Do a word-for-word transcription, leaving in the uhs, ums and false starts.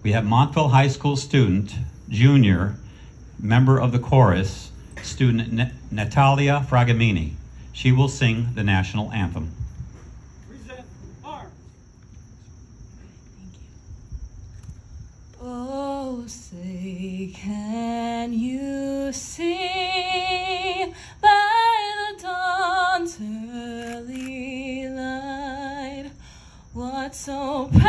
we have Montville High School student, junior, member of the chorus, student N Natalia Fragomeni. She will sing the national anthem. Present arms. Thank you. Oh, say, can you see by the dawn's early light what so